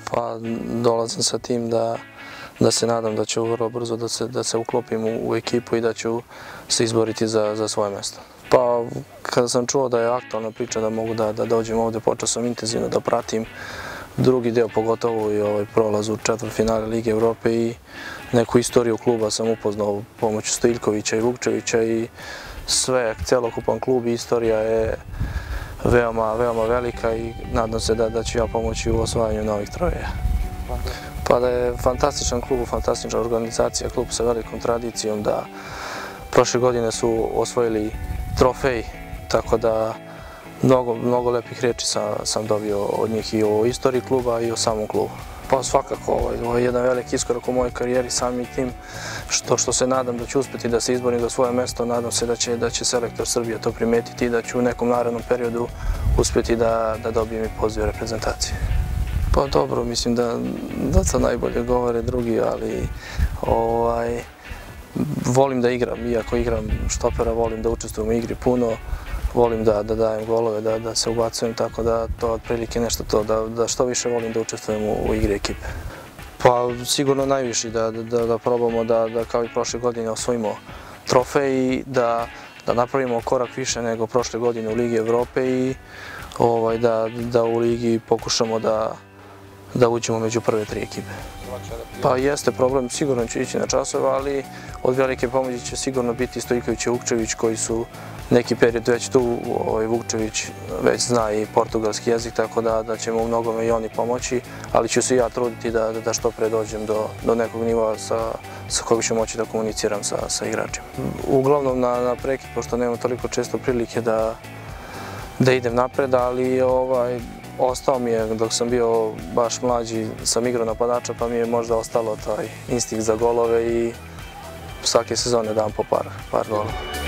Pa dolazim sa tim da se nadam da ću vrlo brzo da se uklopim u ekipu i da ću se izboriti za svoje mesto. Pa kada sam čuo da je aktualna priča da mogu da dođem ovde, počeo sam intenzivno da pratim drugi deo, pogotovo i prolaz u četvrtfinale Lige Evrope i neku istoriju kluba sam upoznao pomoću Stojiljkovića i Vukčevića i celokupan klub i istorija je veoma velika i nadam se da ću ja pomoći u osvajanju novih trofeja. Pa da je fantastičan klub, fantastična organizacija, klub sa velikom tradicijom, da prošle godine su osvojili trofej, tako da mnogo lepih reči sam dobio od njih i o istoriji kluba i o samom klubu. Pa svakako, ovo je jedan veliki iskorak u mojoj karijeri, samim tim što se nadam da ću uspjeti da se izborim za svoje mesto, nadam se da će selektor Srbije to primetiti i da ću u nekom narednom periodu uspjeti da dobijem i poziv reprezentacije. Pa dobro, mislim da to najbolje govore drugi, ali volim da igram, iako igram štopera, volim da učestvujem u igri puno, volim da dajem golove, da se ubacujem, tako da to je otprilike nešto to, da što više volim da učestvujem u igri ekipe. Pa sigurno najviše da probamo da kao i prošle godine osvojimo trofej i da napravimo korak više nego prošle godine u Ligi Evrope i da u Ligi pokušamo da uđemo među prve 3 ekipe. Pa jeste problem, sigurno ću ići na časove, ali od velike pomoći će sigurno biti Stojiljković i Vukčević koji su neki period već tu. Vukčević već zna i portugalski jezik, tako da će mu u mnogome i oni pomoći, ali ću se i ja truditi da što pre dođem do nekog nivoa sa kojeg ću moći da komuniciram sa igračima. Uglavnom na prekid, pošto nemam toliko često prilike da idem napred, ali ostao mi je, dok sam bio baš mlađi, sam igrao napadača, pa mi je možda ostalo taj instinkt za golove i svake sezone dam po par golova.